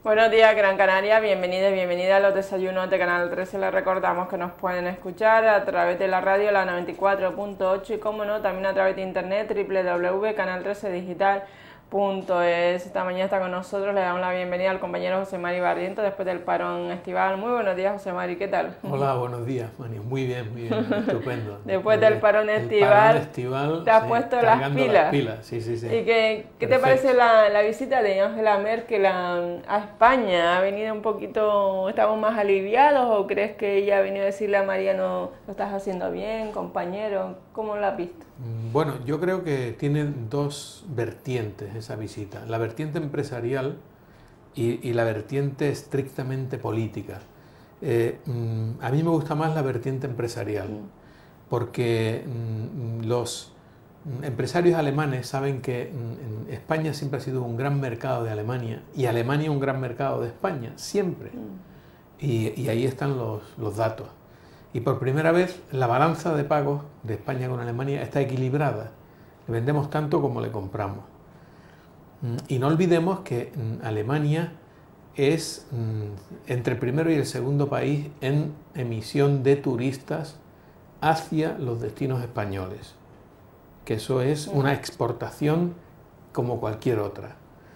Buenos días, Gran Canaria, bienvenidos y bienvenidas a los desayunos de Canal 13. Les recordamos que nos pueden escuchar a través de la radio, la 94.8 y, como no, también a través de internet, www.canal13digital.es. Esta mañana está con nosotros, le damos la bienvenida al compañero José Mari Barrientos después del parón estival. Muy buenos días, José Mari, ¿qué tal? Hola, buenos días, Mani. Muy bien, estupendo. Después del parón estival, te has puesto las pilas. Sí. ¿Y qué te parece la visita de Angela Merkel a España? ¿Ha venido un poquito, estamos más aliviados o crees que ella ha venido a decirle a Mariano, lo estás haciendo bien, compañero? ¿Cómo lo has visto? Bueno, yo creo que tiene dos vertientes esa visita, la vertiente empresarial y la vertiente estrictamente política. A mí me gusta más la vertiente empresarial, porque los empresarios alemanes saben que España siempre ha sido un gran mercado de Alemania y Alemania un gran mercado de España, siempre. Y ahí están los datos. Y por primera vez la balanza de pagos de España con Alemania está equilibrada. Le vendemos tanto como le compramos. Y no olvidemos que Alemania es entre el primero y el segundo país en emisión de turistas hacia los destinos españoles. Que eso es una exportación como cualquier otra.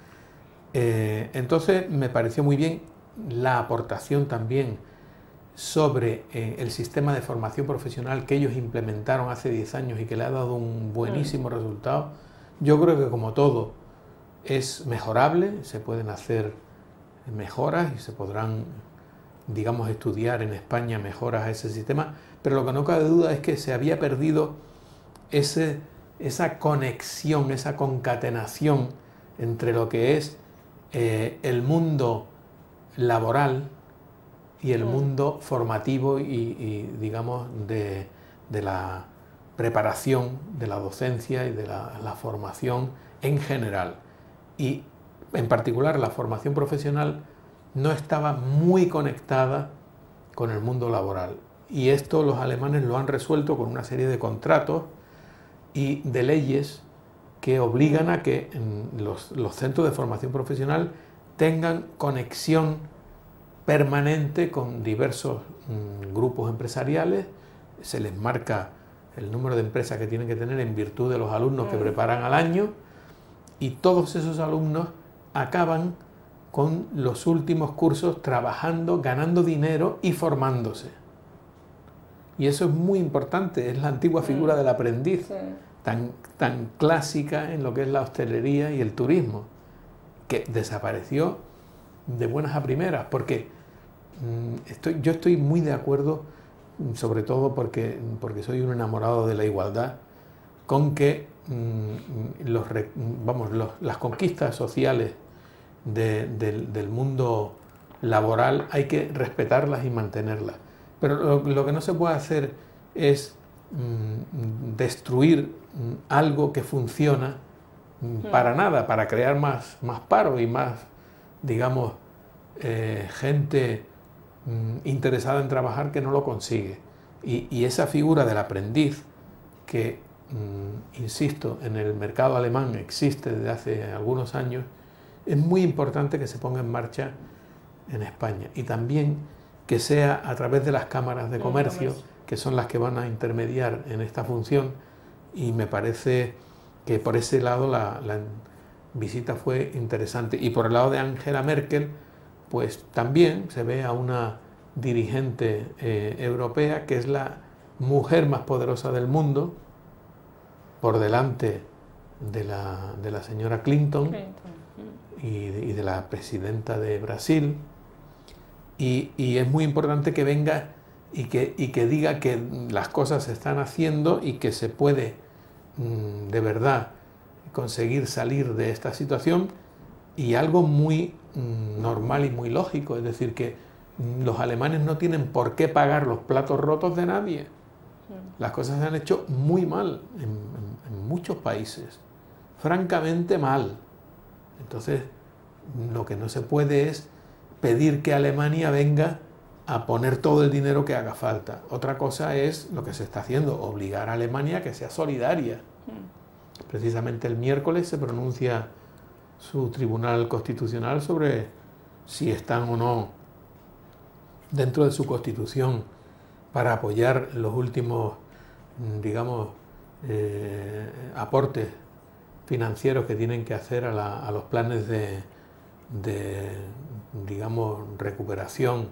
Entonces me pareció muy bien la aportación también sobre el sistema de formación profesional que ellos implementaron hace 10 años y que le ha dado un buenísimo resultado. Yo creo que, como todo, es mejorable, se pueden hacer mejoras y se podrán, digamos, estudiar en España mejoras a ese sistema, pero lo que no cabe duda es que se había perdido esa conexión, esa concatenación entre lo que es el mundo laboral y el mundo formativo y digamos, de la preparación, de la docencia y de la formación en general. Y en particular la formación profesional no estaba muy conectada con el mundo laboral. Y esto los alemanes lo han resuelto con una serie de contratos y de leyes que obligan a que los centros de formación profesional tengan conexión permanente con diversos grupos empresariales. Se les marca el número de empresas que tienen que tener en virtud de los alumnos que preparan al año, y todos esos alumnos acaban con los últimos cursos trabajando, ganando dinero y formándose. Y eso es muy importante, es la antigua figura del aprendiz, tan clásica en lo que es la hostelería y el turismo, que desapareció de buenas a primeras, porque yo estoy muy de acuerdo, sobre todo porque soy un enamorado de la igualdad, con que las conquistas sociales del mundo laboral hay que respetarlas y mantenerlas. Pero lo que no se puede hacer es destruir algo que funciona para nada, para crear más paro y más, digamos, gente interesada en trabajar que no lo consigue. Y esa figura del aprendiz que, insisto, en el mercado alemán existe desde hace algunos años, es muy importante que se ponga en marcha en España, y también que sea a través de las cámaras de comercio, que son las que van a intermediar en esta función, y me parece que por ese lado la visita fue interesante. Y por el lado de Angela Merkel, pues también se ve a una dirigente europea que es la mujer más poderosa del mundo, por delante de la señora Clinton y de la presidenta de Brasil, y es muy importante que venga y que diga que las cosas se están haciendo y que se puede de verdad conseguir salir de esta situación, y algo muy normal y muy lógico, es decir, que los alemanes no tienen por qué pagar los platos rotos de nadie. Las cosas se han hecho muy mal en muchos países, francamente mal. Entonces, lo que no se puede es pedir que Alemania venga a poner todo el dinero que haga falta. Otra cosa es lo que se está haciendo, obligar a Alemania a que sea solidaria. Precisamente el miércoles se pronuncia su Tribunal Constitucional sobre si están o no dentro de su constitución para apoyar los últimos, digamos, aportes financieros que tienen que hacer a los planes de, digamos, recuperación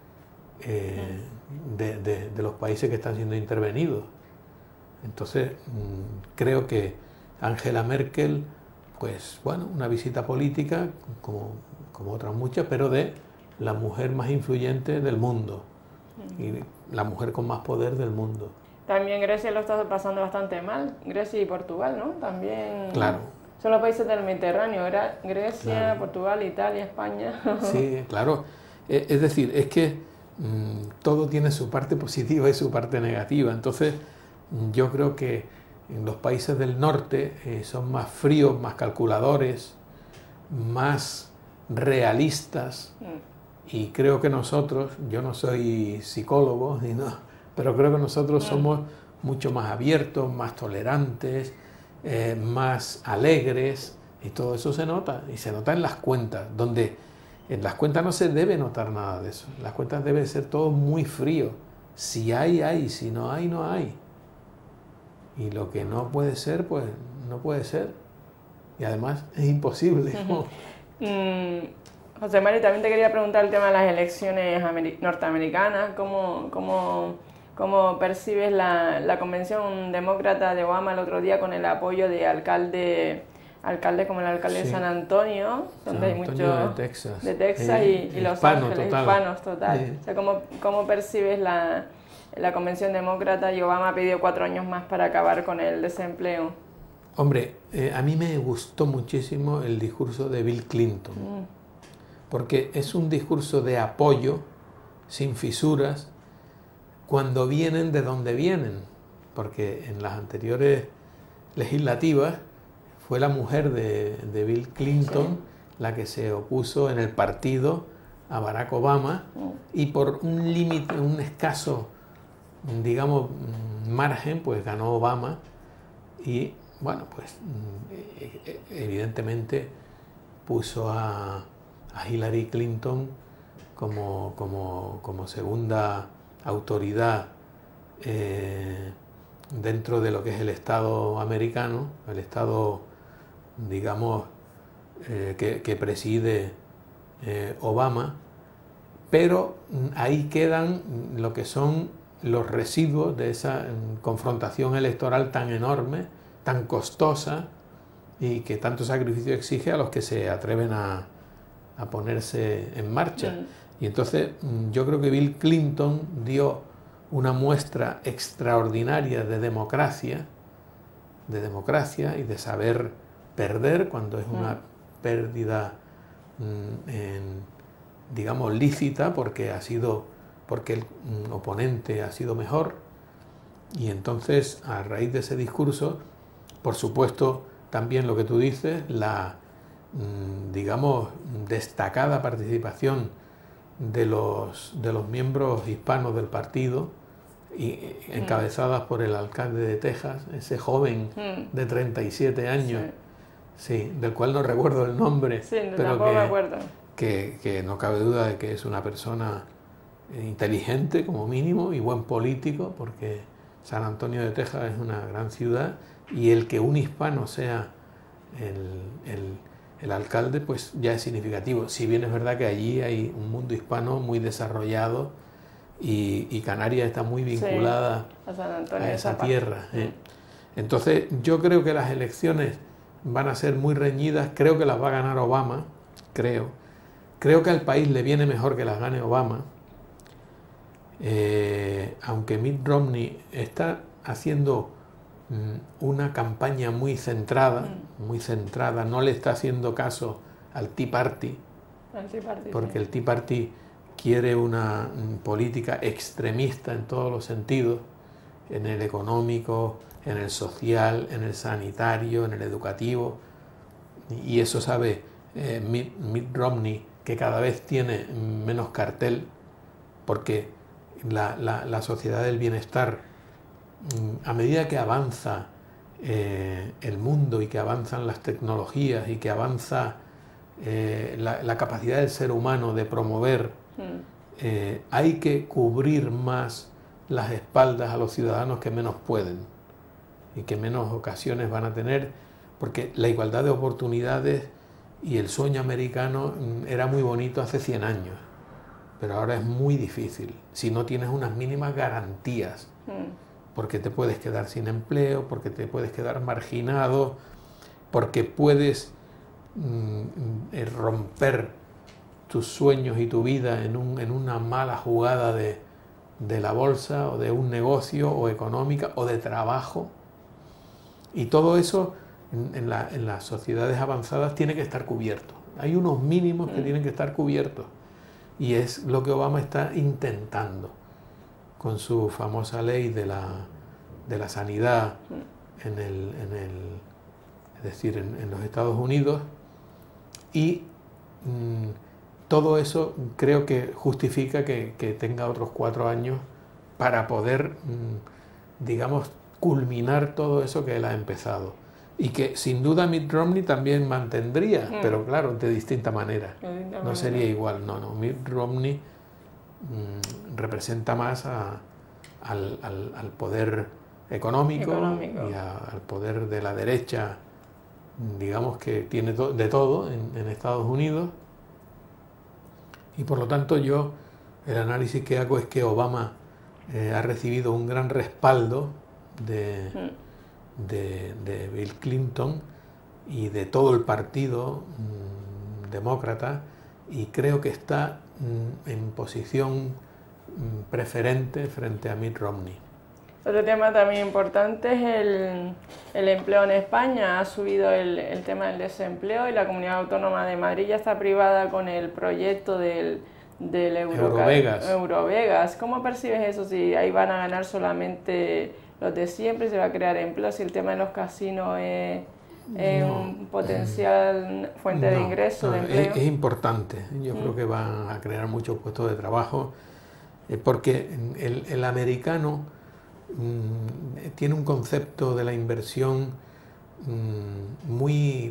de los países que están siendo intervenidos. Entonces, creo que Angela Merkel, pues bueno, una visita política, como otras muchas, pero de la mujer más influyente del mundo y la mujer con más poder del mundo. También Grecia lo está pasando bastante mal, Grecia y Portugal, ¿no? También. Claro. Son los países del Mediterráneo, Grecia, Claro. Portugal, Italia, España. Sí, claro. Es decir, es que todo tiene su parte positiva y su parte negativa. Entonces, yo creo que en los países del norte son más fríos, más calculadores, más realistas. Y creo que nosotros, yo no soy psicólogo, pero creo que nosotros somos mucho más abiertos, más tolerantes, más alegres, y todo eso se nota, y se nota en las cuentas, donde en las cuentas no se debe notar nada de eso. En las cuentas debe ser todo muy frío. Si hay, hay, si no hay, no hay. Y lo que no puede ser, pues no puede ser. Y además es imposible. José Mario, también te quería preguntar el tema de las elecciones norteamericanas. ¿Cómo percibes la convención demócrata de Obama el otro día con el apoyo de alcaldes como el alcalde de San Antonio, donde hay muchos de Texas y Los Ángeles, hispanos total? Sí. O sea, ¿cómo percibes la convención demócrata? Y Obama pidió 4 años más para acabar con el desempleo. Hombre, a mí me gustó muchísimo el discurso de Bill Clinton, porque es un discurso de apoyo, sin fisuras, cuando vienen de donde vienen, porque en las anteriores legislativas fue la mujer de Bill Clinton la que se opuso en el partido a Barack Obama, y por un límite, un escaso, digamos, margen, pues ganó Obama. Y bueno, pues evidentemente puso a Hillary Clinton como segunda autoridad dentro de lo que es el Estado americano, el Estado, digamos, que preside Obama, pero ahí quedan lo que son los residuos de esa confrontación electoral tan enorme, tan costosa, y que tanto sacrificio exige a los que se atreven a ponerse en marcha. Y entonces yo creo que Bill Clinton dio una muestra extraordinaria de democracia y de saber perder cuando es una pérdida, digamos, lícita, porque el oponente ha sido mejor. Y entonces, a raíz de ese discurso, por supuesto, también lo que tú dices, la, digamos, destacada participación de los miembros hispanos del partido, y encabezadas por el alcalde de Texas, ese joven de 37 años, sí, del cual no recuerdo el nombre, pero que no cabe duda de que es una persona inteligente como mínimo y buen político, porque San Antonio de Texas es una gran ciudad, y el que un hispano sea el alcalde, pues ya es significativo. Si bien es verdad que allí hay un mundo hispano muy desarrollado, y Canarias está muy vinculada a esa tierra. Entonces yo creo que las elecciones van a ser muy reñidas, creo que las va a ganar Obama, creo que al país le viene mejor que las gane Obama, aunque Mitt Romney está haciendo una campaña muy centrada, no le está haciendo caso al Tea Party, porque el Tea Party quiere una política extremista en todos los sentidos, en el económico, en el social, en el sanitario, en el educativo, y eso sabe Mitt Romney, que cada vez tiene menos cartel, porque la sociedad del bienestar, a medida que avanza el mundo y que avanzan las tecnologías y que avanza la capacidad del ser humano de promover, hay que cubrir más las espaldas a los ciudadanos que menos pueden y que menos ocasiones van a tener, porque la igualdad de oportunidades y el sueño americano era muy bonito hace 100 años, pero ahora es muy difícil si no tienes unas mínimas garantías, porque te puedes quedar sin empleo, porque te puedes quedar marginado, porque puedes romper tus sueños y tu vida en una mala jugada de la bolsa o de un negocio o económica o de trabajo. Y todo eso en las sociedades avanzadas tiene que estar cubierto. Hay unos mínimos que tienen que estar cubiertos. Y es lo que Obama está intentando con su famosa ley de la sanidad es decir, en los Estados Unidos. Y todo eso creo que justifica que tenga otros 4 años para poder, digamos, culminar todo eso que él ha empezado. Y que sin duda Mitt Romney también mantendría, pero claro, de distinta manera. No sería igual, no. Mitt Romney representa más al poder económico. Y al poder de la derecha, digamos, que tiene de todo en Estados Unidos. Y por lo tanto el análisis que hago es que Obama ha recibido un gran respaldo de Bill Clinton y de todo el partido demócrata, y creo que está en posición preferente frente a Mitt Romney. Otro tema también importante es el empleo en España. Ha subido el tema del desempleo y la Comunidad Autónoma de Madrid ya está privada con el proyecto del Eurovegas. ¿Cómo percibes eso? Si ahí van a ganar solamente los de siempre, se va a crear empleo, si el tema de los casinos es un potencial fuente de ingreso, de empleo. Es importante. Yo creo que van a crear muchos puestos de trabajo, porque el americano tiene un concepto de la inversión muy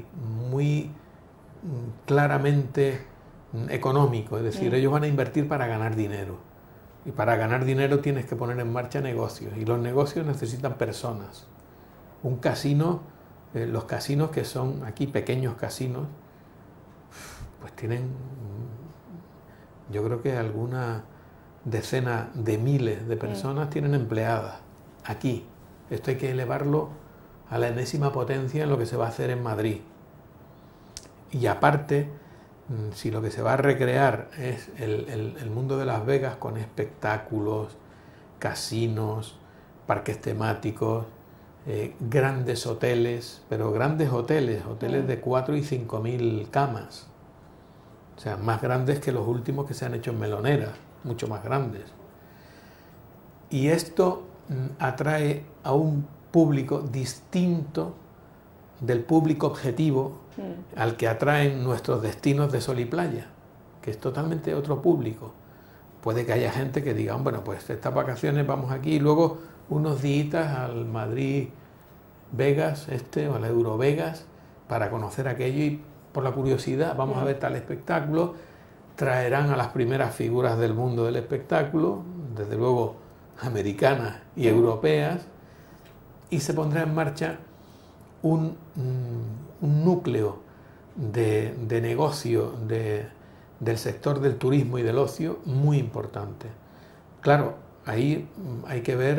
claramente económico, es decir, ellos van a invertir para ganar dinero, y para ganar dinero tienes que poner en marcha negocios, y los negocios necesitan personas. Un casino, los casinos que son aquí pequeños casinos, pues tienen, yo creo que alguna decena de miles de personas tienen empleadas aquí. Esto hay que elevarlo a la enésima potencia en lo que se va a hacer en Madrid. Y aparte, si lo que se va a recrear es el mundo de Las Vegas con espectáculos, casinos, parques temáticos, grandes hoteles, pero grandes hoteles de 4 y 5 mil camas, o sea, más grandes que los últimos que se han hecho en Melonera, mucho más grandes. Y esto atrae a un público distinto del público objetivo al que atraen nuestros destinos de sol y playa, que es totalmente otro público. Puede que haya gente que diga, bueno, pues estas vacaciones vamos aquí y luego unos días al Madrid Vegas o al Eurovegas para conocer aquello, y por la curiosidad vamos a ver tal espectáculo. Traerán a las primeras figuras del mundo del espectáculo, desde luego americanas y europeas, y se pondrá en marcha un núcleo de negocio del sector del turismo y del ocio muy importante. Claro, ahí hay que ver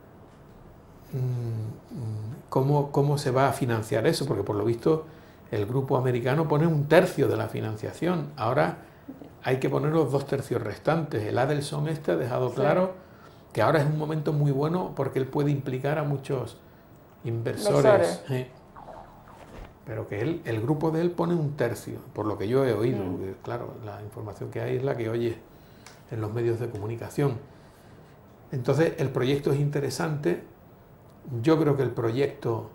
cómo se va a financiar eso, porque por lo visto el grupo americano pone 1/3 de la financiación. Ahora hay que poner los 2/3 restantes. El Adelson ha dejado claro que ahora es un momento muy bueno porque él puede implicar a muchos inversores. Pero que el grupo de él pone 1/3, por lo que yo he oído. Porque, claro, la información que hay es la que oye en los medios de comunicación. Entonces, el proyecto es interesante. Yo creo que el proyecto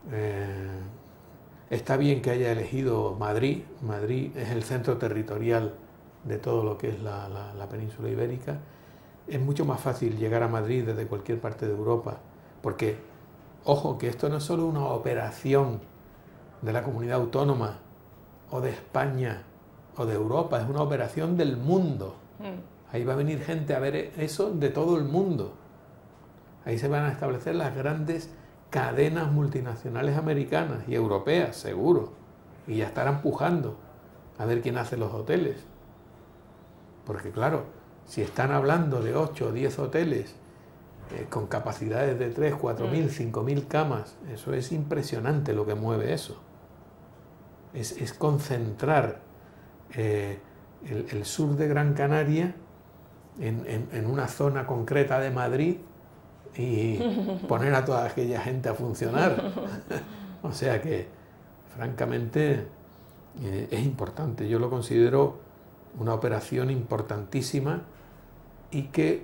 está bien que haya elegido Madrid. Madrid es el centro territorial de todo lo que es la península ibérica. Es mucho más fácil llegar a Madrid desde cualquier parte de Europa, porque, ojo, que esto no es solo una operación de la comunidad autónoma, o de España o de Europa, es una operación del mundo. Ahí va a venir gente a ver eso de todo el mundo. Ahí se van a establecer las grandes cadenas multinacionales americanas y europeas, seguro. Y ya estarán pujando a ver quién hace los hoteles. Porque claro, si están hablando de 8 o 10 hoteles con capacidades de 3, 4.000, 5.000 camas, eso es impresionante lo que mueve eso. Es concentrar el sur de Gran Canaria en una zona concreta de Madrid y poner a toda aquella gente a funcionar. O sea que, francamente, es importante. Yo lo considero una operación importantísima y que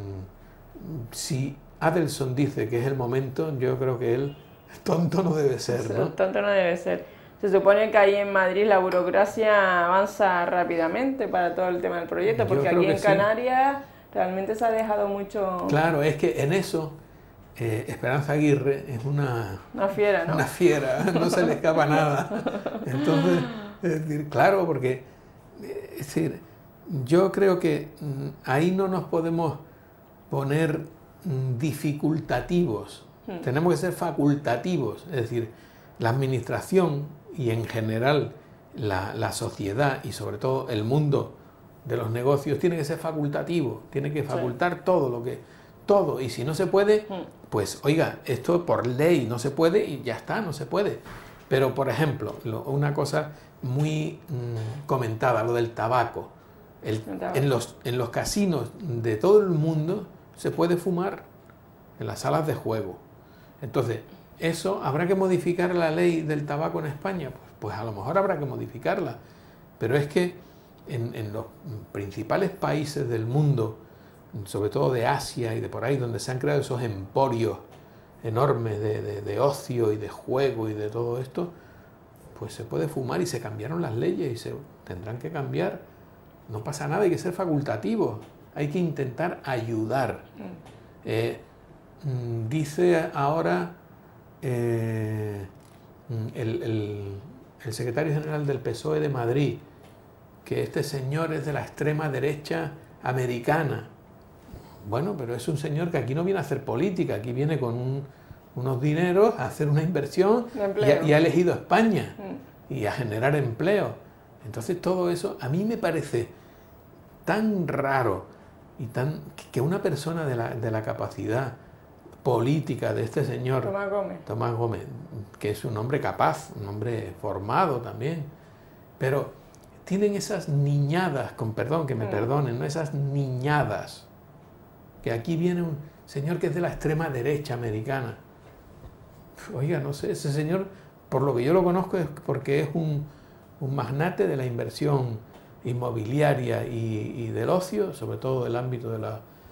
si Adelson dice que es el momento, yo creo que él tonto no debe ser, ¿no? Tonto no debe ser. Se supone que ahí en Madrid la burocracia avanza rápidamente para todo el tema del proyecto, porque aquí en Canarias realmente se ha dejado mucho... Claro, es que en eso Esperanza Aguirre es una fiera, ¿no? Una fiera, no se le escapa nada. Entonces, es decir, claro, porque es decir, yo creo que ahí no nos podemos poner dificultativos, tenemos que ser facultativos, es decir, la administración y en general la sociedad y sobre todo el mundo de los negocios tiene que ser facultativo, tiene que facultar todo, y si no se puede, pues oiga, esto por ley no se puede y ya está, no se puede. Pero por ejemplo, una cosa muy comentada, lo del tabaco. En los casinos de todo el mundo se puede fumar en las salas de juego. Entonces, ¿eso habrá que modificar la ley del tabaco en España? Pues a lo mejor habrá que modificarla. Pero es que en los principales países del mundo, sobre todo de Asia y de por ahí, donde se han creado esos emporios enormes de ocio y de juego y de todo esto, pues se puede fumar y se cambiaron las leyes y se tendrán que cambiar. No pasa nada, hay que ser facultativo, hay que intentar ayudar. Dice ahora el secretario general del PSOE de Madrid que este señor es de la extrema derecha americana. Bueno, pero es un señor que aquí no viene a hacer política, aquí viene con unos dineros a hacer una inversión y ha elegido España y a generar empleo. Entonces todo eso a mí me parece tan raro y que una persona de la capacidad política de este señor Tomás Gómez, que es un hombre capaz, un hombre formado también, pero tienen esas niñadas, con perdón, que me perdonen, ¿no? Esas niñadas, que aquí viene un señor que es de la extrema derecha americana. Oiga, no sé, ese señor, por lo que yo lo conozco, es porque es un magnate de la inversión inmobiliaria y del ocio, sobre todo del ámbito de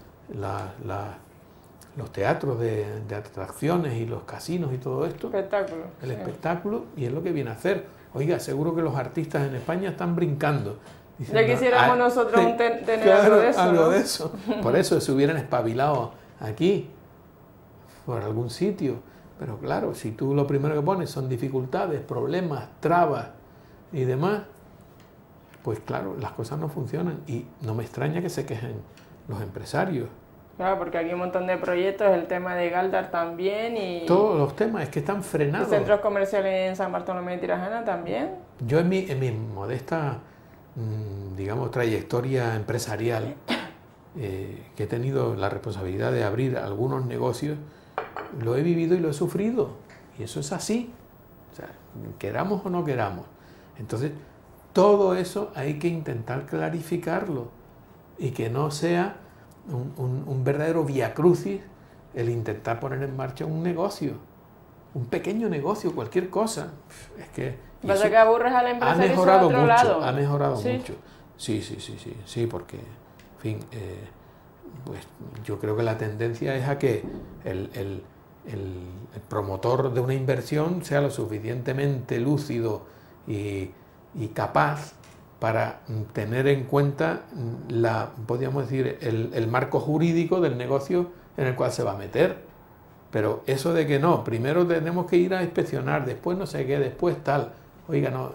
los teatros de atracciones y los casinos y todo esto. El espectáculo, y es lo que viene a hacer. Oiga, seguro que los artistas en España están brincando. Diciendo, ya quisiéramos nosotros tener algo de eso. Algo de eso. Por eso se hubieran espabilado aquí, por algún sitio. Pero claro, si tú lo primero que pones son dificultades, problemas, trabas y demás, pues claro, las cosas no funcionan. Y no me extraña que se quejen los empresarios. Claro, porque aquí hay un montón de proyectos, el tema de Galdar también y... Todos los temas, es que están frenados. Centros comerciales en San Bartolomé de Tirajana también. Yo en mi modesta, digamos, trayectoria empresarial, que he tenido la responsabilidad de abrir algunos negocios, lo he vivido y lo he sufrido. Y eso es así. O sea, queramos o no queramos. Entonces, todo eso hay que intentar clarificarlo y que no sea un verdadero viacrucis el intentar poner en marcha un negocio, un pequeño negocio, cualquier cosa. Es que pasa que aburres a la empresa. Ha mejorado mucho, lado. Ha mejorado mucho. Sí, porque, en fin, pues yo creo que la tendencia es a que el promotor de una inversión sea lo suficientemente lúcido y capaz para tener en cuenta podríamos decir, el marco jurídico del negocio en el cual se va a meter. Pero eso de que no, primero tenemos que ir a inspeccionar, después no sé qué, después tal. Oiga, no,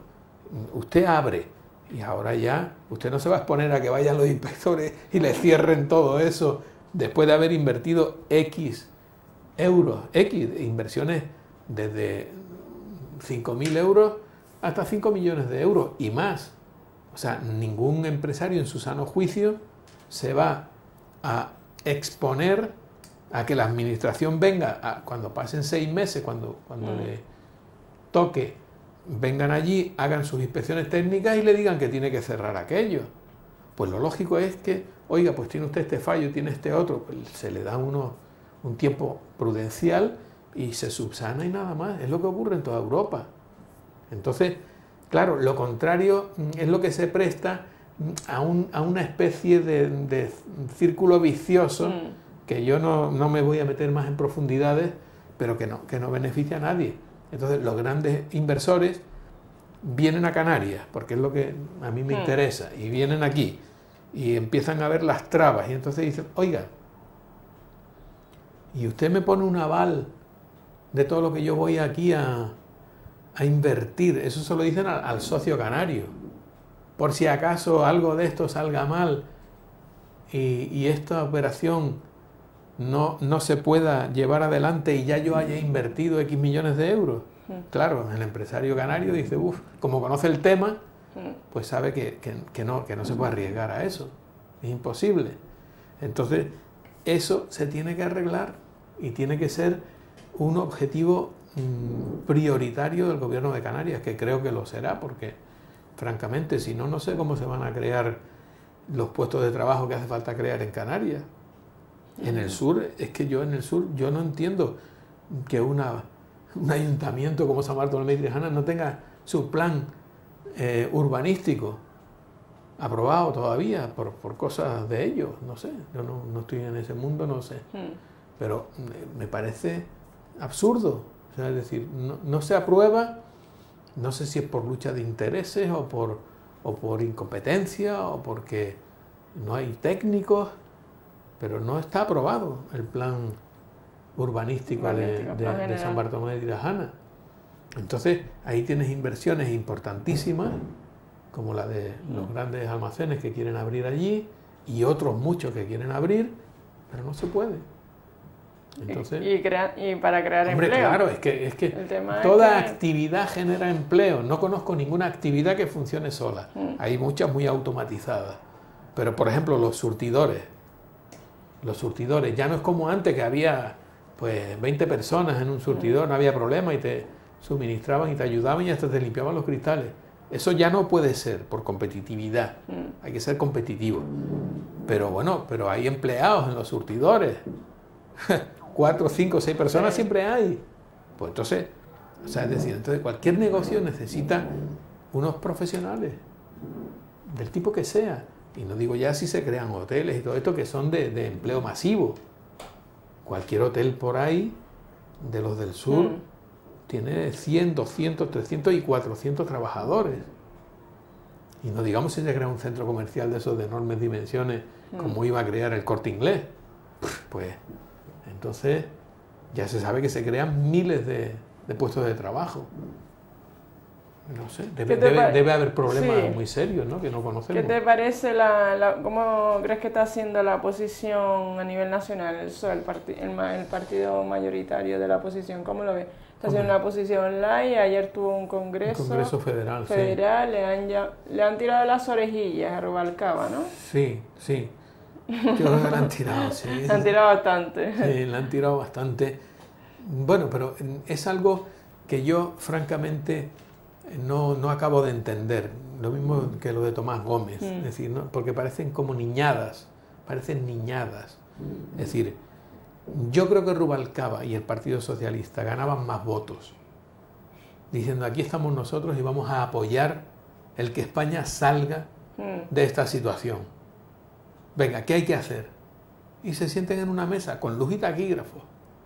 usted abre y ahora ya usted no se va a exponer a que vayan los inspectores y le cierren todo eso después de haber invertido X euros, X inversiones desde 5.000 euros hasta 5 millones de euros y más. O sea, ningún empresario en su sano juicio se va a exponer a que la administración venga, cuando pasen 6 meses, cuando le toque, vengan allí, hagan sus inspecciones técnicas y le digan que tiene que cerrar aquello. Pues lo lógico es que, oiga, pues tiene usted este fallo, tiene este otro, pues se le da un tiempo prudencial y se subsana y nada más. Es lo que ocurre en toda Europa. Entonces, claro, lo contrario es lo que se presta a una especie de círculo vicioso que yo no me voy a meter más en profundidades, pero que no beneficia a nadie. Entonces, los grandes inversores vienen a Canarias, porque es lo que a mí me interesa, y vienen aquí, y empiezan a ver las trabas, y entonces dicen, oiga, y usted me pone un aval de todo lo que yo voy aquí a invertir. Eso se lo dicen al socio canario. Por si acaso algo de esto salga mal y esta operación no se pueda llevar adelante y ya yo haya invertido X millones de euros. Claro, el empresario canario dice, como conoce el tema, pues sabe que no se puede arriesgar a eso. Es imposible. Entonces, eso se tiene que arreglar y tiene que ser un objetivo prioritario del gobierno de Canarias, que creo que lo será, porque francamente, si no, no sé cómo se van a crear los puestos de trabajo que hace falta crear en Canarias. En el sur, es que yo en el sur, yo no entiendo que un ayuntamiento como San Bartolomé de Tirajana no tenga su plan urbanístico aprobado todavía por cosas de ellos, no sé, yo no estoy en ese mundo, no sé, pero me parece absurdo, o sea, es decir, no se aprueba, no sé si es por lucha de intereses o por incompetencia o porque no hay técnicos, pero no está aprobado el plan urbanístico de San Bartolomé de Tirajana. Entonces, ahí tienes inversiones importantísimas, como la de los grandes almacenes que quieren abrir allí, y otros muchos que quieren abrir, pero no se puede. Entonces, y para crear empleo. Claro, es que toda actividad genera empleo. No conozco ninguna actividad que funcione sola. Hay muchas muy automatizadas. Pero, por ejemplo, los surtidores ya no es como antes, que había pues 20 personas en un surtidor, no había problema y te suministraban y te ayudaban y hasta te limpiaban los cristales. Eso ya no puede ser por competitividad. Hay que ser competitivo. Pero bueno, hay empleados en los surtidores. 4, 5, 6 personas siempre hay. Pues entonces, o sea, es decir, entonces cualquier negocio necesita unos profesionales del tipo que sea. Y no digo ya si se crean hoteles y todo esto que son de empleo masivo. Cualquier hotel por ahí, de los del sur, tiene 100, 200, 300 y 400 trabajadores. Y no digamos si se crea un centro comercial de esos de enormes dimensiones, como iba a crear el Corte Inglés. Pues entonces ya se sabe que se crean miles de puestos de trabajo. No sé, debe haber problemas muy serios, ¿no?, que no conocemos. ¿Qué te parece cómo crees que está haciendo la oposición a nivel nacional, el PSOE, el partido mayoritario de la oposición? ¿Cómo lo ves? Está haciendo una oposición online, ayer tuvo un congreso federal, sí. Le han tirado las orejillas a Rubalcaba, ¿no? Sí. Yo creo que le han tirado, sí. Le han tirado bastante. Sí, le han tirado bastante. Bueno, pero es algo que yo, francamente, no acabo de entender. Lo mismo que lo de Tomás Gómez. Es decir, ¿no?, porque parecen como niñadas. Es decir, yo creo que Rubalcaba y el Partido Socialista ganaban más votos diciendo, aquí estamos nosotros y vamos a apoyar el que España salga de esta situación. Venga, ¿qué hay que hacer? Y se sienten en una mesa con luz y taquígrafo.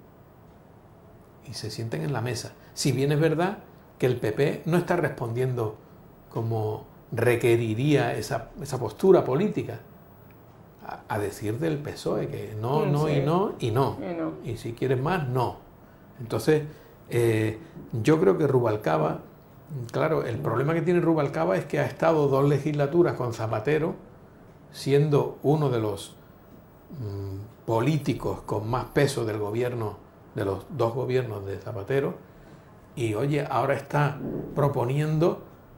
Y se sienten en la mesa. Si bien es verdad que el PP no está respondiendo como requeriría esa postura política, a decir del PSOE, que no, sí, y no. Y si quieres más, no. Entonces, yo creo que Rubalcaba Claro, el problema que tiene Rubalcaba es que ha estado 2 legislaturas con Zapatero, siendo uno de los políticos con más peso del gobierno, de los 2 gobiernos de Zapatero, y oye, ahora está proponiendo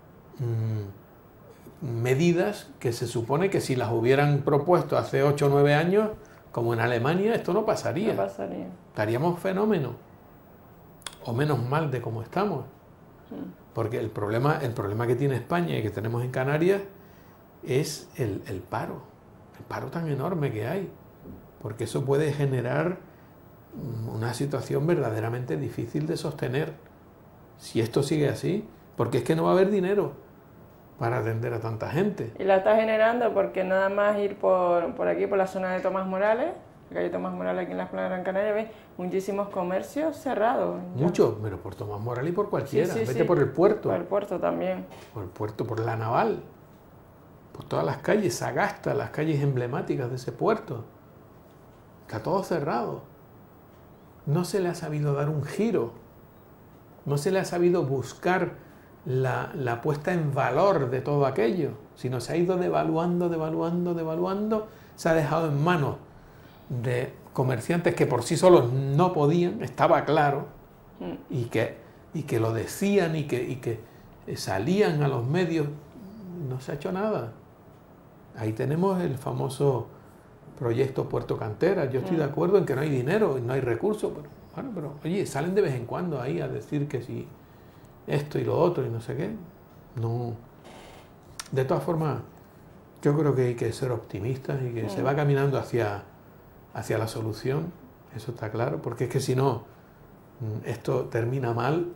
medidas que se supone que si las hubieran propuesto hace 8 o 9 años, como en Alemania, esto no pasaría. No pasaría. Estaríamos fenómeno, o menos mal de cómo estamos. Porque el problema que tiene España y que tenemos en Canarias es el paro tan enorme que hay, porque eso puede generar una situación verdaderamente difícil de sostener si esto sigue así, porque es que no va a haber dinero para atender a tanta gente. Y la está generando porque nada más ir por aquí, por la zona de Tomás Morales, la calle Tomás Morales aquí en las Planas de Gran Canaria, ves muchísimos comercios cerrados. Muchos, pero por Tomás Morales y por cualquiera. Sí, Vete por el puerto. Por el puerto también. Por el puerto, por la naval, por todas las calles, Sagasta, las calles emblemáticas de ese puerto. Está todo cerrado. No se le ha sabido dar un giro. No se le ha sabido buscar la puesta en valor de todo aquello, sino se ha ido devaluando, se ha dejado en manos de comerciantes que por sí solos no podían, estaba claro, y que lo decían y que salían a los medios. No se ha hecho nada. Ahí tenemos el famoso proyecto Puerto Cantera. Yo estoy de acuerdo en que no hay dinero y no hay recursos, pero oye, salen de vez en cuando ahí a decir que si esto y lo otro y no sé qué. No. De todas formas, yo creo que hay que ser optimistas y que se va caminando hacia la solución, eso está claro, porque es que si no, esto termina mal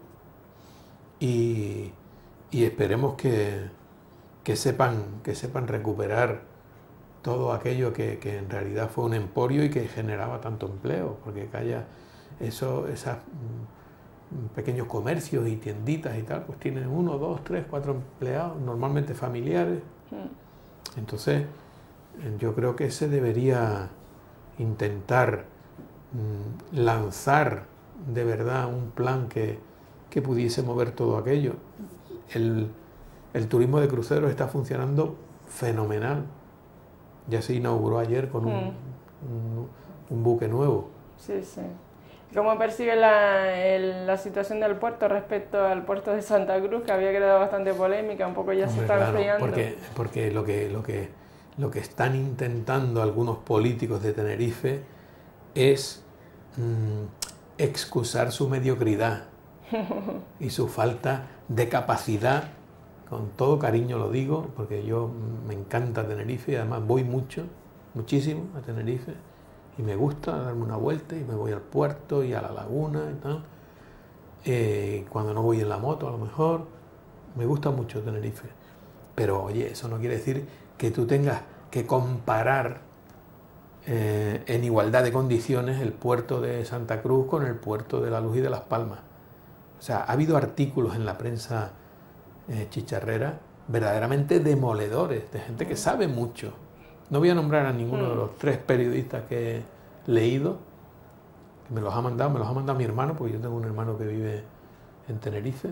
y esperemos que sepan recuperar todo aquello que en realidad fue un emporio y que generaba tanto empleo, porque que haya esos pequeños comercios y tienditas y tal, pues tienen 1, 2, 3, 4 empleados, normalmente familiares. Entonces, yo creo que se debería intentar lanzar de verdad un plan que pudiese mover todo aquello. El turismo de cruceros está funcionando fenomenal. Ya se inauguró ayer con un buque nuevo. Sí, sí. ¿Cómo percibe la situación del puerto respecto al puerto de Santa Cruz, que había creado bastante polémica? Un poco ya se está enfriando. Porque lo que están intentando algunos políticos de Tenerife es excusar su mediocridad y su falta de capacidad. Con todo cariño lo digo, porque yo me encanta Tenerife y además voy muchísimo a Tenerife y me gusta darme una vuelta y me voy al puerto y a la laguna y tal. Cuando no voy en la moto a lo mejor, me gusta mucho Tenerife. Pero oye, eso no quiere decir que tú tengas que comparar en igualdad de condiciones el puerto de Santa Cruz con el puerto de La Luz y de Las Palmas. O sea, ha habido artículos en la prensa chicharrera verdaderamente demoledores, de gente que sabe mucho. No voy a nombrar a ninguno de los 3 periodistas que he leído, que me los ha mandado mi hermano, porque yo tengo un hermano que vive en Tenerife.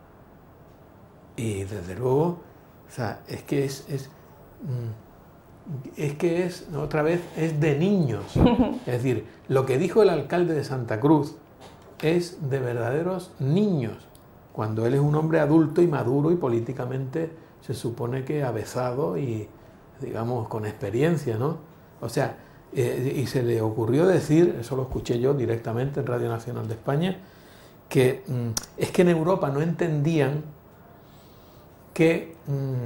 Y desde luego, o sea, es que otra vez, es de niños. Es decir, lo que dijo el alcalde de Santa Cruz es de verdaderos niños, cuando él es un hombre adulto y maduro y políticamente se supone que avezado y, digamos, con experiencia, ¿no? O sea, y se le ocurrió decir, eso lo escuché yo directamente en Radio Nacional de España, que es que en Europa no entendían que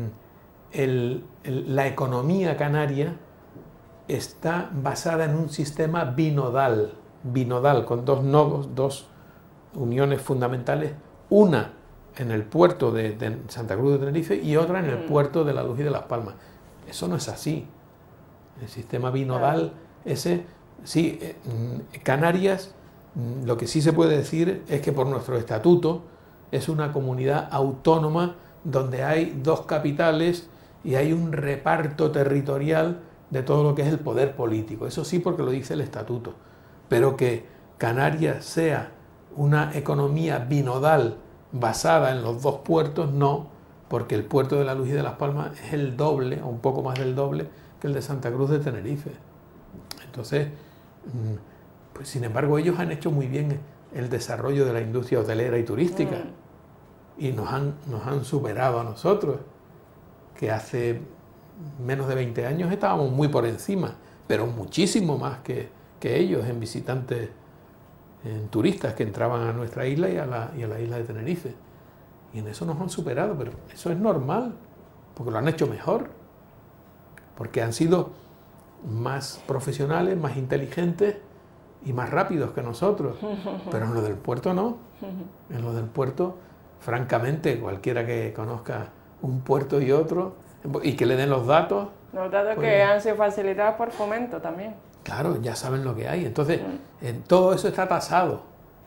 la economía canaria está basada en un sistema binodal, con 2 nodos, 2 uniones fundamentales, una en el puerto de Santa Cruz de Tenerife y otra en el puerto de La Luz y de Las Palmas. Eso no es así. El sistema binodal, ese, sí, Canarias, lo que sí se puede decir es que por nuestro estatuto es una comunidad autónoma donde hay 2 capitales y hay un reparto territorial de todo lo que es el poder político. Eso sí, porque lo dice el estatuto. Pero que Canarias sea una economía binodal basada en los dos puertos, no, porque el puerto de La Luz y de Las Palmas es el doble, o un poco más del doble, que el de Santa Cruz de Tenerife. Entonces, pues sin embargo, ellos han hecho muy bien el desarrollo de la industria hotelera y turística y nos han superado a nosotros, que hace menos de 20 años estábamos muy por encima, pero muchísimo más que ellos en visitantes, en turistas que entraban a nuestra isla y a la isla de Tenerife. Y en eso nos han superado, pero eso es normal, porque lo han hecho mejor, porque han sido más profesionales, más inteligentes y más rápidos que nosotros. Pero en lo del puerto no. En lo del puerto, francamente, cualquiera que conozca un puerto y otro, y que le den los datos... Los datos pues, que han sido facilitados por Fomento también. Claro, ya saben lo que hay. Entonces, todo eso está tasado.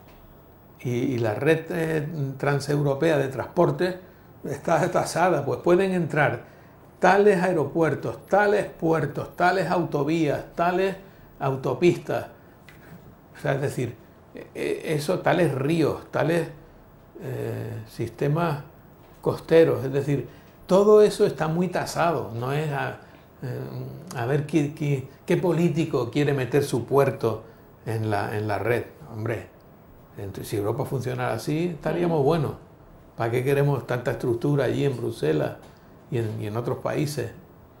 Y la red transeuropea de transporte está tasada. Pues pueden entrar tales aeropuertos, tales puertos, tales autovías, tales autopistas. O sea, es decir, eso, tales ríos, tales sistemas costeros. Es decir, todo eso está muy tasado. No es a ver qué político quiere meter su puerto en la red. Hombre, si Europa funcionara así, estaríamos buenos. ¿Para qué queremos tanta estructura allí en Bruselas y en otros países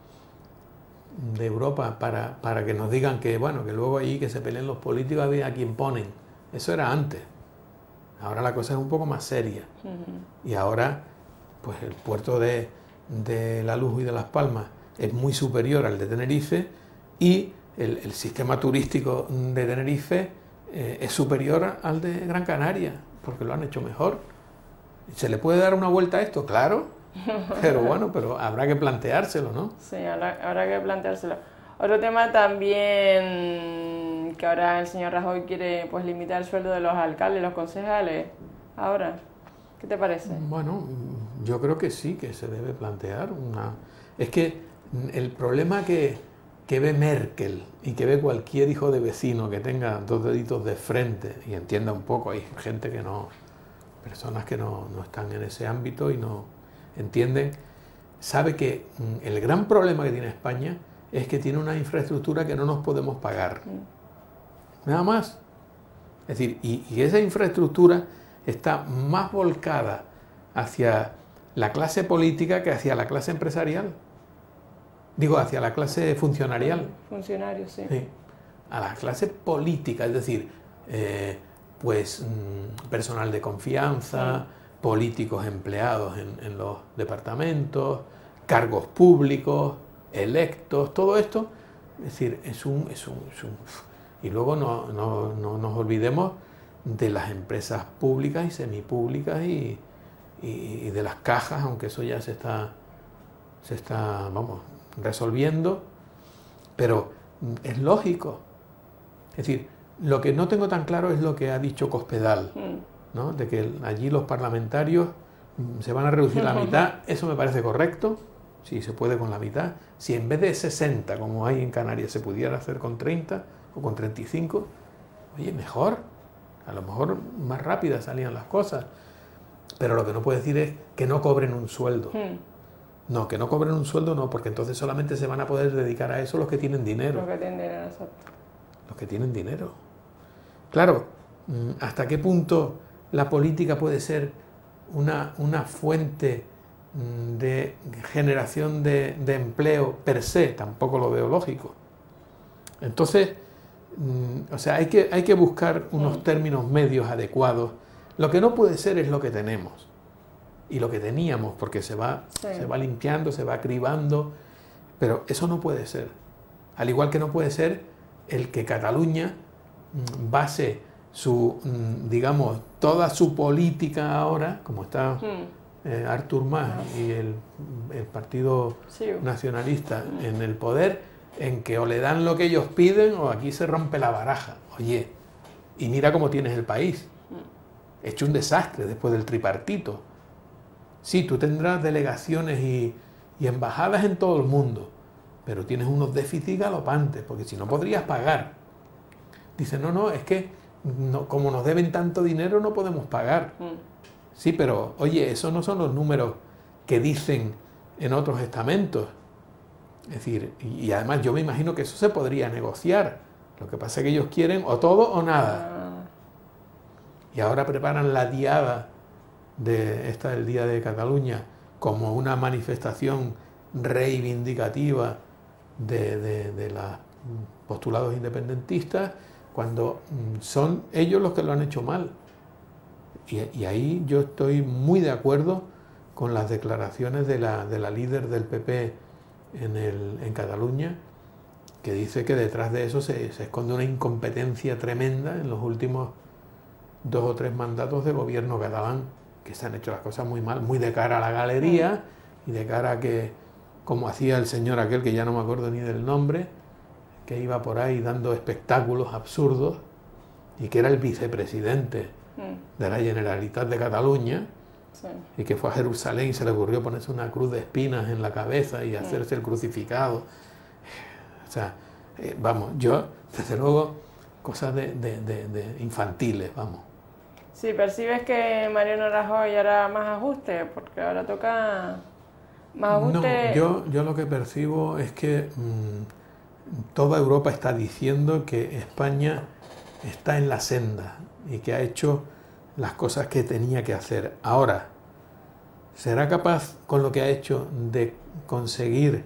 de Europa para que nos digan que, bueno, que luego allí que se peleen los políticos a quien ponen? Eso era antes. Ahora la cosa es un poco más seria. Y ahora, pues el puerto de La Luz y de Las Palmas es muy superior al de Tenerife y el sistema turístico de Tenerife es superior al de Gran Canaria, porque lo han hecho mejor. ¿Se le puede dar una vuelta a esto? Claro, pero bueno, pero habrá que planteárselo, ¿no? Sí, habrá que planteárselo. Otro tema también, que ahora el señor Rajoy quiere pues limitar el sueldo de los alcaldes, los concejales. Ahora, ¿qué te parece? Bueno, yo creo que sí, que se debe plantear una... Es que el problema que ve Merkel y que ve cualquier hijo de vecino que tenga dos deditos de frente y entienda un poco, hay gente que no, personas que no están en ese ámbito y no entienden, sabe que el gran problema que tiene España es que tiene una infraestructura que no nos podemos pagar. Nada más. Es decir, y esa infraestructura está más volcada hacia la clase política que hacia la clase empresarial. Digo, hacia la clase funcionarial. Funcionarios, sí. Sí. A la clase política, es decir, personal de confianza, políticos empleados en los departamentos, cargos públicos, electos, todo esto. Es decir, es un y luego no nos olvidemos de las empresas públicas y semipúblicas y de las cajas, aunque eso ya se está resolviendo, pero es lógico. Es decir, lo que no tengo tan claro es lo que ha dicho Cospedal, ¿no? De que allí los parlamentarios se van a reducir la mitad. Eso me parece correcto, si se puede con la mitad. Si en vez de 60, como hay en Canarias, se pudiera hacer con 30 o con 35, oye, mejor. A lo mejor más rápidas salían las cosas. Pero lo que no puedo decir es que no cobren un sueldo. No, que no cobren un sueldo no, porque entonces solamente se van a poder dedicar a eso los que tienen dinero. Los que tienen dinero, exacto. Los que tienen dinero. Claro, ¿hasta qué punto la política puede ser una fuente de generación de empleo per se? Tampoco lo veo lógico. Entonces, o sea, hay que buscar unos términos medios adecuados. Lo que no puede ser es lo que tenemos y lo que teníamos, porque se va limpiando, se va cribando, pero eso no puede ser. Al igual que no puede ser el que Cataluña base digamos, toda su política ahora, como está Artur Mas y el Partido Nacionalista en el poder, en que o le dan lo que ellos piden o aquí se rompe la baraja. Oye, y mira cómo tienes el país. Hecho un desastre después del tripartito. Sí, tú tendrás delegaciones y embajadas en todo el mundo, pero tienes unos déficits galopantes, porque si no podrías pagar. Dicen, no, es que como nos deben tanto dinero no podemos pagar. Sí, pero oye, esos no son los números que dicen en otros estamentos. Es decir, y además yo me imagino que eso se podría negociar. Lo que pasa es que ellos quieren o todo o nada. Y ahora preparan la diada del Día de Cataluña como una manifestación reivindicativa de los postulados independentistas, cuando son ellos los que lo han hecho mal. Y ahí yo estoy muy de acuerdo con las declaraciones de la líder del PP en Cataluña, que dice que detrás de eso se esconde una incompetencia tremenda en los últimos 2 o 3 mandatos de gobierno catalán, que se han hecho las cosas muy mal, muy de cara a la galería y de cara a que, como hacía el señor aquel, que ya no me acuerdo ni del nombre, que iba por ahí dando espectáculos absurdos y que era el vicepresidente de la Generalitat de Cataluña, y que fue a Jerusalén y se le ocurrió ponerse una cruz de espinas en la cabeza y hacerse el crucificado. O sea, vamos, yo, desde luego, cosas de infantiles, vamos. Sí, ¿percibes que Mariano Rajoy hará más ajustes? Porque ahora toca más ajustes. No, yo lo que percibo es que toda Europa está diciendo que España está en la senda y que ha hecho las cosas que tenía que hacer. Ahora, ¿será capaz con lo que ha hecho de conseguir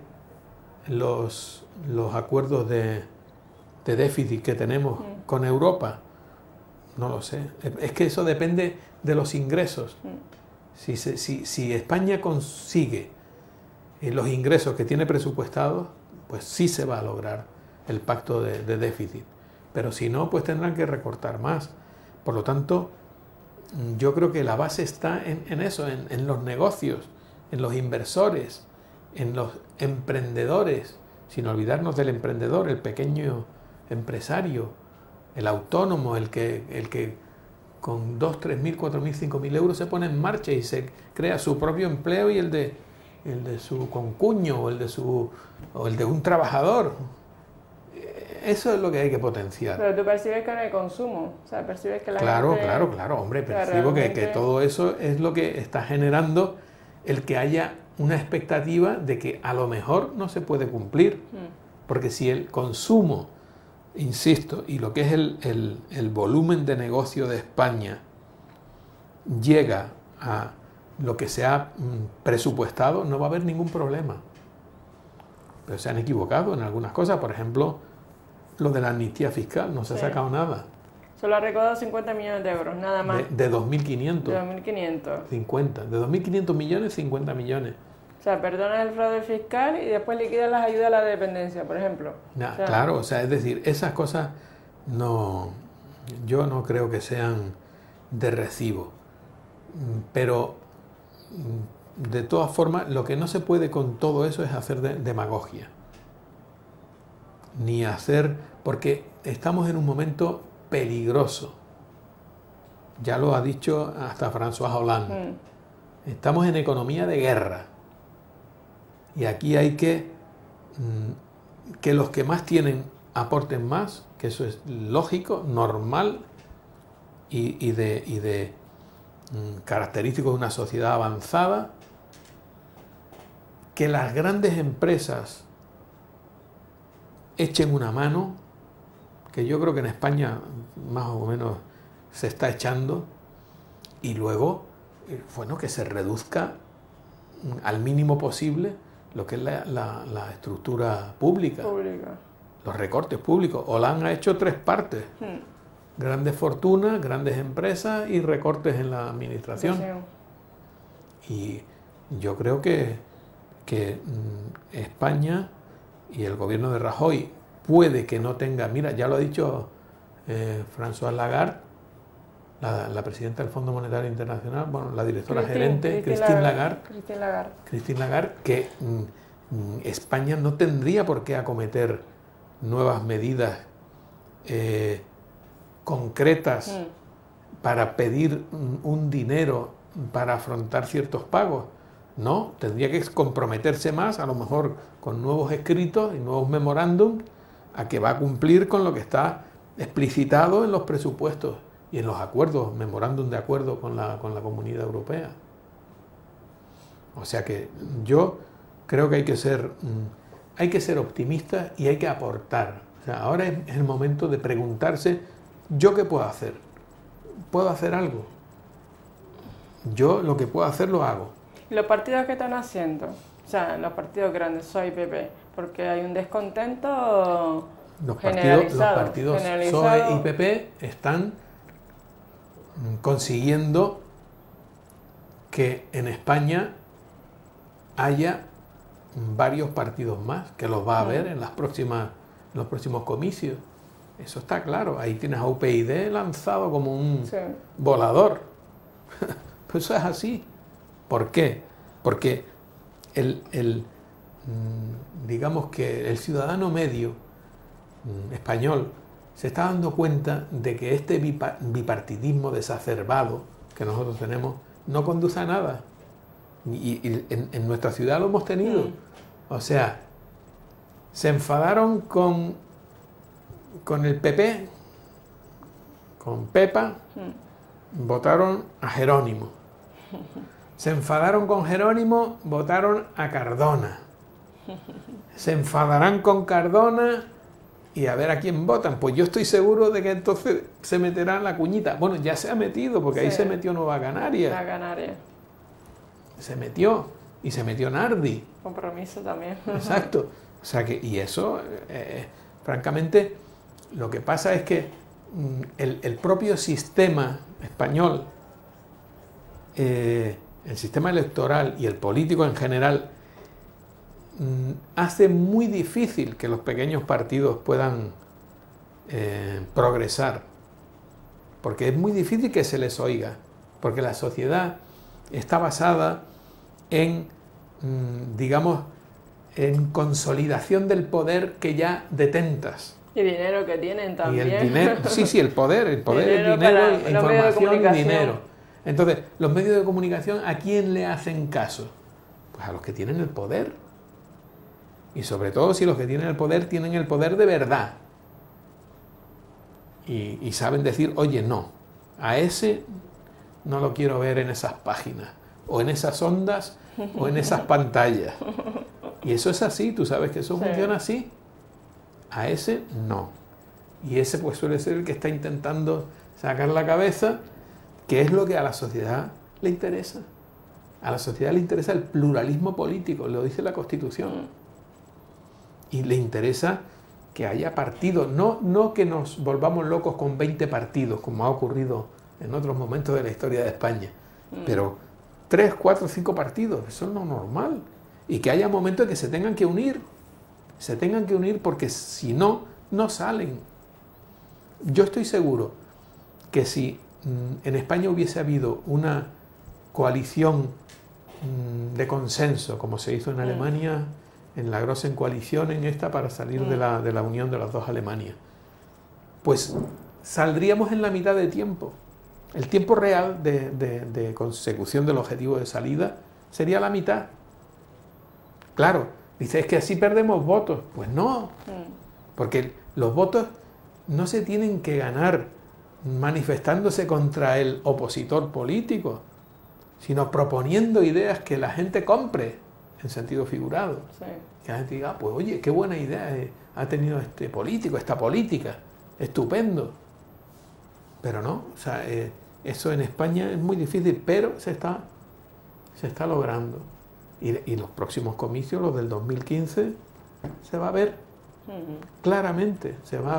los acuerdos de déficit que tenemos con Europa? No lo sé. Es que eso depende de los ingresos. Si España consigue los ingresos que tiene presupuestados, pues sí se va a lograr el pacto de déficit. Pero si no, pues tendrán que recortar más. Por lo tanto, yo creo que la base está en eso, en los negocios, en los inversores, en los emprendedores, sin olvidarnos del emprendedor, el pequeño empresario, el autónomo, el que con 2.000, 3.000, 4.000, 5.000 euros se pone en marcha y se crea su propio empleo y el de su concuño o el de un trabajador. Eso es lo que hay que potenciar. Pero tú percibes que no hay consumo, o sea, percibes que la gente... Claro, hombre, percibo que todo eso es lo que está generando el que haya una expectativa de que a lo mejor no se puede cumplir. Porque si el consumo, insisto, y lo que es el volumen de negocio de España llega a lo que se ha presupuestado, no va a haber ningún problema. Pero se han equivocado en algunas cosas, por ejemplo, lo de la amnistía fiscal, no se ha sacado nada. Solo ha recaudado 50 millones de euros, nada más. De 2.500. De 2.500. 50. De 2.500 millones, 50 millones. O sea, perdonas el fraude fiscal y después liquidas las ayudas a la dependencia, por ejemplo. Claro, o sea, es decir, esas cosas yo no creo que sean de recibo. Pero, de todas formas, lo que no se puede con todo eso es hacer demagogia. Ni hacer, porque estamos en un momento peligroso. Ya lo ha dicho hasta François Hollande. Estamos en economía de guerra. Y aquí hay que los que más tienen aporten más, que eso es lógico, normal y de característico de una sociedad avanzada. Que las grandes empresas echen una mano, que yo creo que en España más o menos se está echando, y luego, bueno, que se reduzca al mínimo posible lo que es la estructura pública, los recortes públicos. Hollande ha hecho 3 partes, grandes fortunas, grandes empresas y recortes en la administración. Y yo creo que España y el gobierno de Rajoy puede que no tenga, mira, ya lo ha dicho Françoise Lagarde, la presidenta del Fondo Monetario Internacional, bueno, la directora gerente, Christine Lagarde, que España no tendría por qué acometer nuevas medidas concretas para pedir un dinero para afrontar ciertos pagos. No, tendría que comprometerse más, a lo mejor con nuevos escritos y nuevos memorándums, a que va a cumplir con lo que está explicitado en los presupuestos y en los acuerdos, memorándum de acuerdo con la Comunidad Europea. O sea que yo creo que hay que ser optimista y hay que aportar. O sea, ahora es el momento de preguntarse, ¿yo qué puedo hacer? ¿Puedo hacer algo? Yo lo que puedo hacer lo hago. ¿Los partidos que están haciendo? O sea, los partidos grandes, PSOE y PP, porque hay un descontento generalizado. Los partidos PSOE y PP están consiguiendo que en España haya varios partidos más, que los va a haber en los próximos comicios. Eso está claro. Ahí tienes a UPyD lanzado como un volador. Pues eso es así. ¿Por qué? Porque digamos que el ciudadano medio español se está dando cuenta de que este bipartidismo desacerbado que nosotros tenemos no conduce a nada. Y en nuestra ciudad lo hemos tenido. O sea, se enfadaron con el PP, con Pepa, votaron a Jerónimo. Se enfadaron con Jerónimo, votaron a Cardona. Se enfadarán con Cardona y a ver a quién votan. Pues yo estoy seguro de que entonces se meterá la cuñita. Bueno, ya se ha metido, porque ahí se metió Nueva Canaria. La Canaria. Se metió. Y se metió Nardi. Compromiso también. Exacto. O sea que, y eso, francamente, lo que pasa es que el propio sistema español, el sistema electoral y el político en general, hace muy difícil que los pequeños partidos puedan progresar, porque es muy difícil que se les oiga, porque la sociedad está basada en, digamos, en consolidación del poder que ya detentas. Y dinero que tienen también. Y el dinero, sí, el poder es dinero, información, dinero. Entonces, los medios de comunicación, ¿a quién le hacen caso? Pues a los que tienen el poder. Y sobre todo si los que tienen el poder de verdad. Y saben decir, oye, no, a ese no lo quiero ver en esas páginas, o en esas ondas, o en esas pantallas. Y eso es así, tú sabes que eso funciona así. A ese no. Y ese pues suele ser el que está intentando sacar la cabeza, que es lo que a la sociedad le interesa. A la sociedad le interesa el pluralismo político, lo dice la Constitución. Y le interesa que haya partidos, no que nos volvamos locos con 20 partidos, como ha ocurrido en otros momentos de la historia de España, pero 3, 4, 5 partidos, eso es lo normal. Y que haya momentos en que se tengan que unir porque si no, no salen. Yo estoy seguro que si en España hubiese habido una coalición de consenso, como se hizo en Alemania, en la Großen Koalition, en esta, para salir de la unión de las dos Alemanias, pues saldríamos en la mitad de tiempo. El tiempo real de consecución del objetivo de salida sería la mitad. Claro, dice, es que así perdemos votos. Pues no, porque los votos no se tienen que ganar manifestándose contra el opositor político, sino proponiendo ideas que la gente compre, en sentido figurado. Sí. Que la gente diga, pues oye, qué buena idea ha tenido este político, esta política, estupendo. Pero no, o sea, eso en España es muy difícil, pero se está logrando. Y los próximos comicios, los del 2015, se va a ver claramente,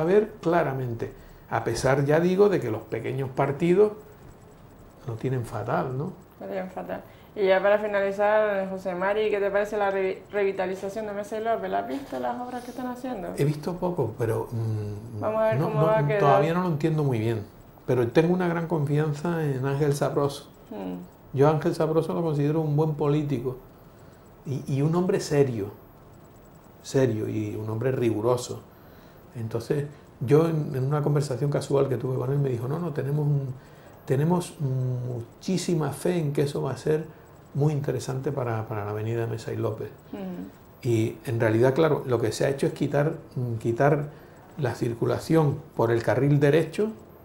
a pesar, ya digo, de que los pequeños partidos lo tienen fatal, ¿no? Lo tienen fatal. Y ya para finalizar, José Mari, ¿qué te parece la revitalización de Mesa y López? ¿La has visto, las obras que están haciendo? He visto poco, pero vamos a ver cómo va a quedar. Todavía no lo entiendo muy bien, pero tengo una gran confianza en Ángel Sabroso. Yo a Ángel Sabroso lo considero un buen político y un hombre serio y un hombre riguroso. Entonces, yo en una conversación casual que tuve con él me dijo, no, tenemos muchísima fe en que eso va a ser muy interesante para la avenida Mesa y López. Y en realidad, claro, lo que se ha hecho es quitar la circulación por el carril derecho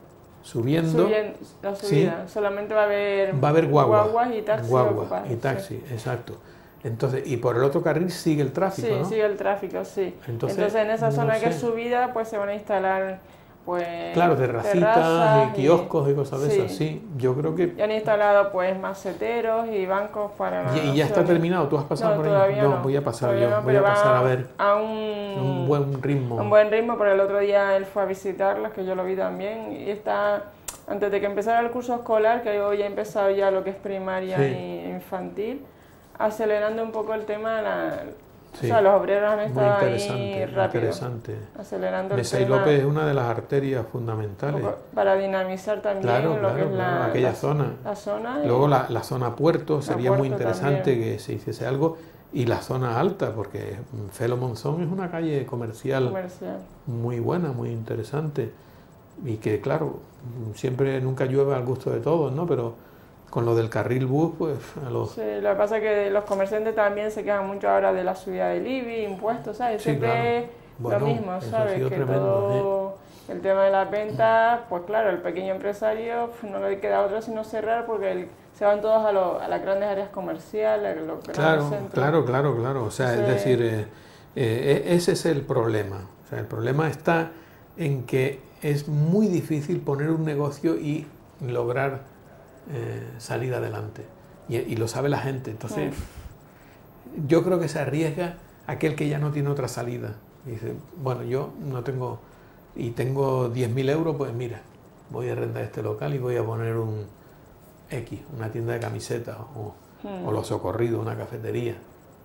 subiendo. La subida. Sí. Solamente va a haber guaguas y taxis. Guaguas y taxis, sí. Exacto. Entonces, y por el otro carril sigue el tráfico, sí, ¿no? sigue el tráfico, sí. Entonces en esa zona que es subida, pues se van a instalar, pues... Claro, terracitas y kioscos y cosas de esas, sí. Yo creo que... Ya han instalado, pues, maceteros y bancos para... ¿Y ya está terminado? ¿Tú has pasado por ahí? Todavía no, voy a pasar todavía yo. No, voy a pasar a ver a un buen ritmo. Un buen ritmo, pero el otro día él fue a visitarlas, que yo lo vi también, y está... Antes de que empezara el curso escolar, que hoy ha empezado ya lo que es primaria e infantil, acelerando un poco el tema, o sea, los obreros han estado ahí rápido, acelerando Mesa el tema. y López es una de las arterias fundamentales. Para dinamizar también lo que es aquella zona. La zona luego la zona puerto, sería muy interesante también. Que se hiciese algo. Y la zona alta, porque Felo Monzón es una calle comercial muy buena, muy interesante. Y que, claro, nunca llueve al gusto de todos, ¿no? Pero con lo del carril bus, pues Sí, lo que pasa es que los comerciantes también se quejan mucho ahora de la subida del IBI, impuestos, ¿sabes? Sí, siempre claro. Lo mismo, ¿sabes? Que tremendo, todo el tema de las ventas, pues claro, el pequeño empresario no le queda otra sino cerrar porque se van todos a las grandes áreas comerciales, los grandes centros. Claro. O sea, es decir, ese es el problema. O sea, el problema está en que es muy difícil poner un negocio y lograr salir adelante. Y lo sabe la gente. Entonces, yo creo que se arriesga aquel que ya no tiene otra salida. Y dice, bueno, yo no tengo, y tengo 10.000 euros, pues mira, voy a arrendar este local y voy a poner una tienda de camisetas o Los Socorridos, una cafetería.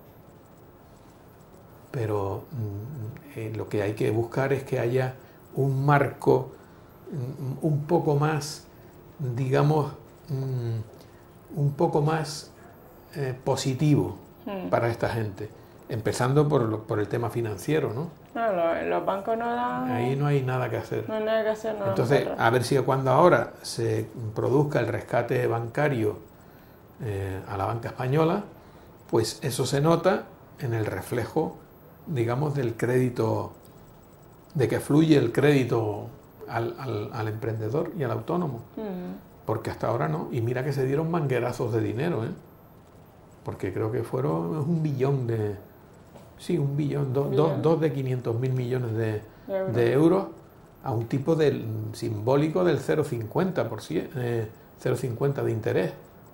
Pero lo que hay que buscar es que haya un marco un poco más, digamos, un poco más positivo para esta gente, empezando por el tema financiero, ¿no? Claro, los bancos no dan... Ahí no hay nada que hacer. No hay nada que hacer, no. Entonces, a ver si cuando ahora se produzca el rescate bancario a la banca española, pues eso se nota en el reflejo, digamos, del crédito, de que fluye el crédito al emprendedor y al autónomo. Porque hasta ahora no. Y mira que se dieron manguerazos de dinero, ¿eh? Porque creo que fueron 1 billón de... Sí, 1 billón, dos de 500.000 millones de euros a un tipo simbólico del 0,50% de interés.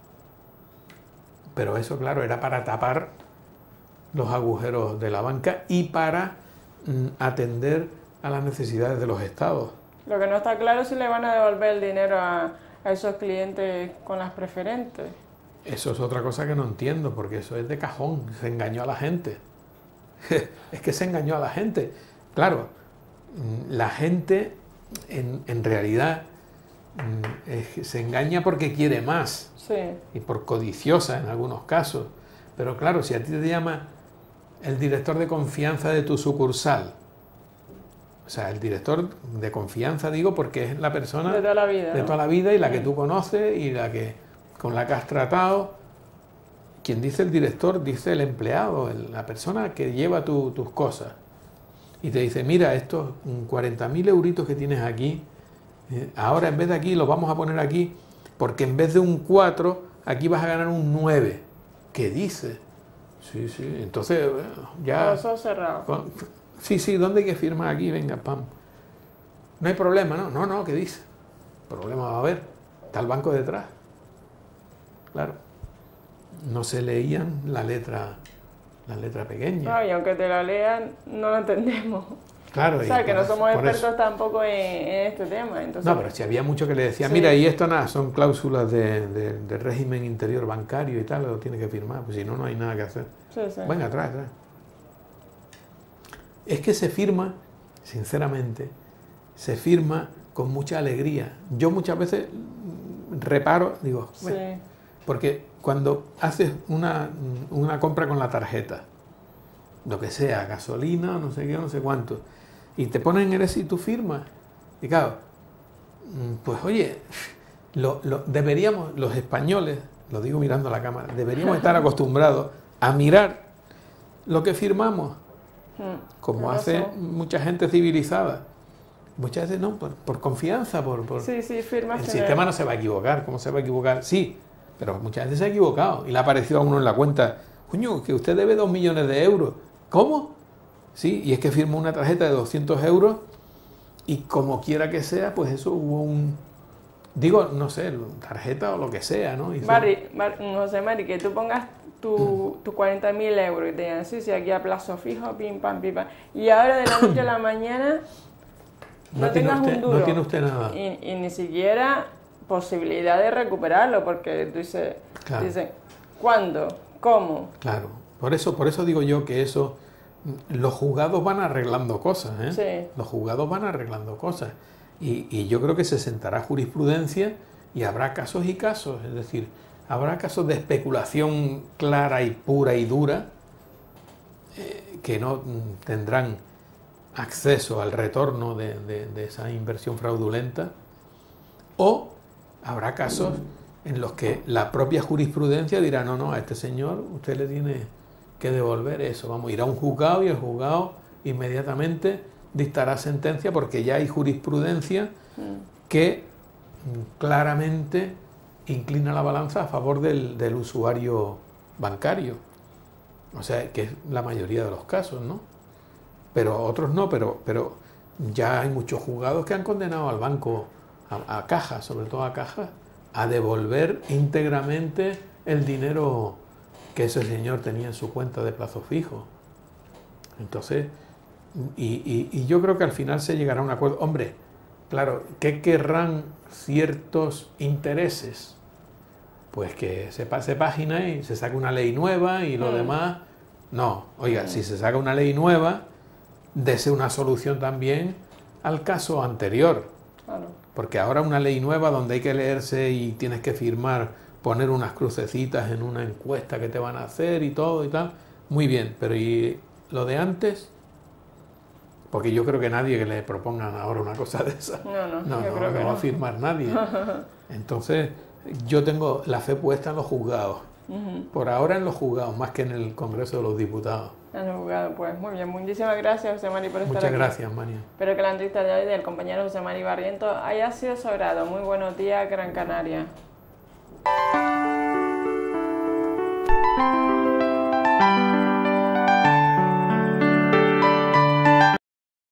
Pero eso, claro, era para tapar los agujeros de la banca y para atender a las necesidades de los estados. Lo que no está claro es si le van a devolver el dinero a esos clientes con las preferentes. Eso es otra cosa que no entiendo, porque eso es de cajón, se engañó a la gente. Es que se engañó a la gente. Claro, la gente en realidad se engaña porque quiere más. Sí. Y por codiciosa en algunos casos. Pero claro, si a ti te llama el director de confianza de tu sucursal, o sea, el director de confianza, digo, porque es la persona de toda la vida, de toda la vida y la que tú conoces y con la que has tratado. Quien dice el director, dice el empleado, la persona que lleva tus cosas. Y te dice, mira, estos 40.000 euritos que tienes aquí, ahora en vez de aquí los vamos a poner aquí, porque en vez de un 4, aquí vas a ganar un 9. ¿Qué dice? Sí, entonces ya... Eso cerrado. Sí, ¿dónde hay que firmar aquí? Venga, pam. No hay problema, ¿no? No, ¿qué dice? Problema va a haber. Está el banco detrás. Claro. No se leían la letra pequeña. No, y aunque te la lean, no lo entendemos. Claro. O sea, que no somos expertos tampoco en este tema. Entonces, no, pero si había mucho que le decía, mira, y esto nada, son cláusulas de régimen interior bancario y tal, lo tiene que firmar, pues si no, no hay nada que hacer. Sí. Venga, atrás. Es que se firma, sinceramente, se firma con mucha alegría. Yo muchas veces reparo, digo, bueno, porque cuando haces una compra con la tarjeta, lo que sea, gasolina, no sé qué, no sé cuánto, y te ponen eres y tú firmas, y claro, pues oye, deberíamos, los españoles, lo digo mirando a la cámara, deberíamos estar acostumbrados a mirar lo que firmamos, como hace mucha gente civilizada. Muchas veces no, por confianza, Sí, sí, firmas. El sistema no se va a equivocar. ¿Cómo se va a equivocar? Sí, pero muchas veces se ha equivocado y le ha aparecido a uno en la cuenta, coño, que usted debe 2 millones de euros. ¿Cómo? Sí, y es que firmó una tarjeta de 200 euros y como quiera que sea, pues eso hubo un... Digo, no sé, tarjeta o lo que sea, ¿no? José Mari, que tú pongas tu 40.000 euros y te digan, sí, aquí a plazo fijo, pim, pam, y ahora de la noche a la mañana no tengas un duro. No tiene usted nada. Y ni siquiera posibilidad de recuperarlo, porque tú dices, claro. ¿Cuándo? ¿Cómo? Claro, por eso digo yo que eso, los juzgados van arreglando cosas, ¿eh? Sí. Los juzgados van arreglando cosas. Y yo creo que se sentará jurisprudencia y habrá casos y casos, es decir, habrá casos de especulación clara y pura y dura que no tendrán acceso al retorno de esa inversión fraudulenta, o habrá casos en los que la propia jurisprudencia dirá, no, a este señor usted le tiene que devolver eso, vamos, irá a un juzgado y el juzgado inmediatamente dictará sentencia porque ya hay jurisprudencia que claramente inclina la balanza a favor del usuario bancario. O sea, que es la mayoría de los casos, ¿no? Pero otros no, pero ya hay muchos juzgados que han condenado al banco, a Caja, sobre todo a Caja, a devolver íntegramente el dinero que ese señor tenía en su cuenta de plazo fijo. Entonces, y yo creo que al final se llegará a un acuerdo. Hombre, claro, ¿qué querrán ciertos intereses? Pues que se pase página y se saque una ley nueva y lo demás. No, oiga, si se saca una ley nueva, dese una solución también al caso anterior. Claro. Porque ahora una ley nueva donde hay que leerse y tienes que firmar, poner unas crucecitas en una encuesta que te van a hacer y todo y tal, muy bien, pero ¿y lo de antes? Porque yo creo que nadie que le propongan ahora una cosa de esa no va a firmar nadie. Entonces, yo tengo la fe puesta en los juzgados. Por ahora en los juzgados, más que en el Congreso de los Diputados. En los juzgados, pues muy bien. Muchísimas gracias, José Mari, por estar aquí. Muchas gracias, María. Espero que la entrevista de hoy del compañero José Mari Barrientos haya sido de su agrado. Muy buenos días, Gran Canaria.